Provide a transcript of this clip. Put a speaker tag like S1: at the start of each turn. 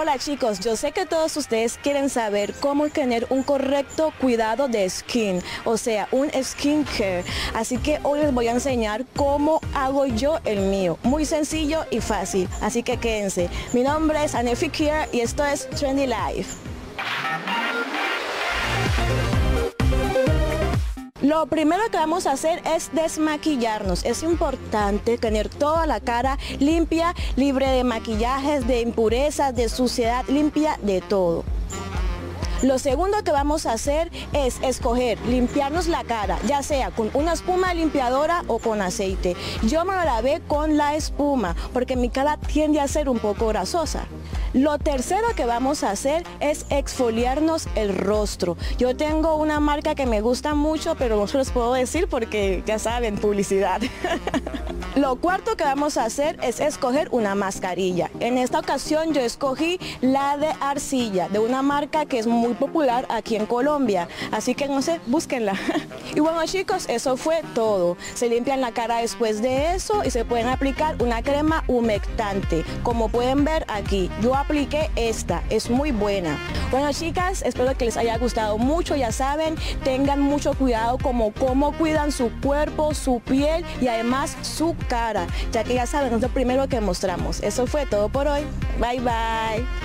S1: Hola chicos, yo sé que todos ustedes quieren saber cómo tener un correcto cuidado de skin, o sea, un skincare. Así que hoy les voy a enseñar cómo hago yo el mío. Muy sencillo y fácil, así que quédense. Mi nombre es Anefi Care y esto es Trendy Life. Lo primero que vamos a hacer es desmaquillarnos. Es importante tener toda la cara limpia, libre de maquillajes, de impurezas, de suciedad, limpia de todo. Lo segundo que vamos a hacer es escoger limpiarnos la cara, ya sea con una espuma limpiadora o con aceite. Yo me lo lavé con la espuma porque mi cara tiende a ser un poco grasosa. Lo tercero que vamos a hacer es exfoliarnos el rostro. Yo tengo una marca que me gusta mucho, pero no se los puedo decir porque ya saben, publicidad. Lo cuarto que vamos a hacer es escoger una mascarilla. En esta ocasión yo escogí la de arcilla, de una marca que es muy popular aquí en Colombia. Así que no sé, búsquenla. Y bueno chicos, eso fue todo. Se limpian la cara después de eso y se pueden aplicar una crema humectante. Como pueden ver aquí, yo apliqué esta, es muy buena. Bueno chicas, espero que les haya gustado mucho. Ya saben, tengan mucho cuidado como cómo cuidan su cuerpo, su piel y además su cara, ya que ya saben, es lo primero que mostramos. Eso fue todo por hoy. Bye bye.